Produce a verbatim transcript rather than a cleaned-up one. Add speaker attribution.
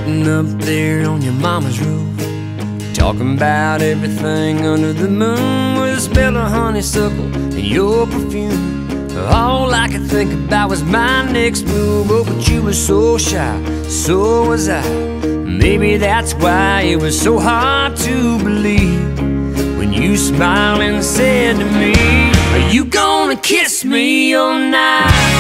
Speaker 1: Sitting up there on your mama's roof, talking about everything under the moon, with a smell of honeysuckle and your perfume. All I could think about was my next move. Oh, but you were so shy, so was I. Maybe that's why it was so hard to believe when you smiled and said to me, are you gonna kiss me all night?